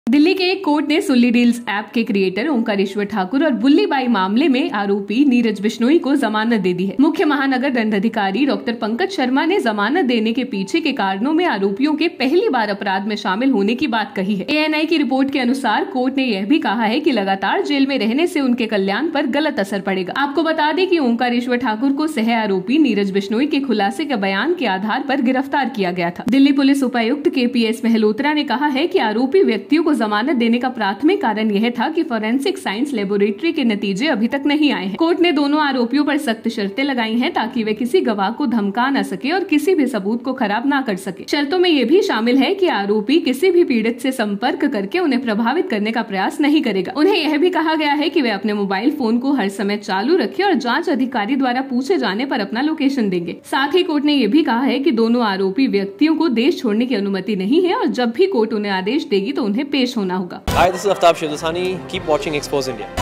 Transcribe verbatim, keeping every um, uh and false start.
दिल्ली के एक कोर्ट ने सुल्ली डील्स ऐप के क्रिएटर ओंकारेश्वर ठाकुर और बुल्ली बाई मामले में आरोपी नीरज बिश्नोई को जमानत दे दी है। मुख्य महानगर दंडाधिकारी डॉक्टर पंकज शर्मा ने जमानत देने के पीछे के कारणों में आरोपियों के पहली बार अपराध में शामिल होने की बात कही है। एएनआई की रिपोर्ट के अनुसार कोर्ट ने यह भी कहा है कि लगातार जेल में रहने से उनके कल्याण पर गलत असर पड़ेगा। आपको बता दें कि ओंकारेश्वर ठाकुर को सह आरोपी नीरज बिश्नोई के खुलासे के बयान के आधार पर गिरफ्तार किया गया था। दिल्ली पुलिस उपायुक्त के पी एस महलोत्रा ने कहा है कि आरोपी व्यक्तियों को जमानत देने का प्राथमिक कारण यह था कि फॉरेंसिक साइंस लेबोरेटरी के नतीजे अभी तक नहीं आए हैं। कोर्ट ने दोनों आरोपियों पर सख्त शर्तें लगाई हैं ताकि वे किसी गवाह को धमका न सके और किसी भी सबूत को खराब न कर सके। शर्तों में ये भी शामिल है कि आरोपी किसी भी पीड़ित से संपर्क करके उन्हें प्रभावित करने का प्रयास नहीं करेगा। उन्हें यह भी कहा गया है कि वे अपने मोबाइल फोन को हर समय चालू रखें और जाँच अधिकारी द्वारा पूछे जाने पर अपना लोकेशन देंगे। साथ ही कोर्ट ने यह भी कहा है कि दोनों आरोपी व्यक्तियों को देश छोड़ने की अनुमति नहीं है और जब भी कोर्ट उन्हें आदेश देगी तो उन्हें पेश होना होगा। Hi, this is Aftab Shidusani. Keep watching Expose India.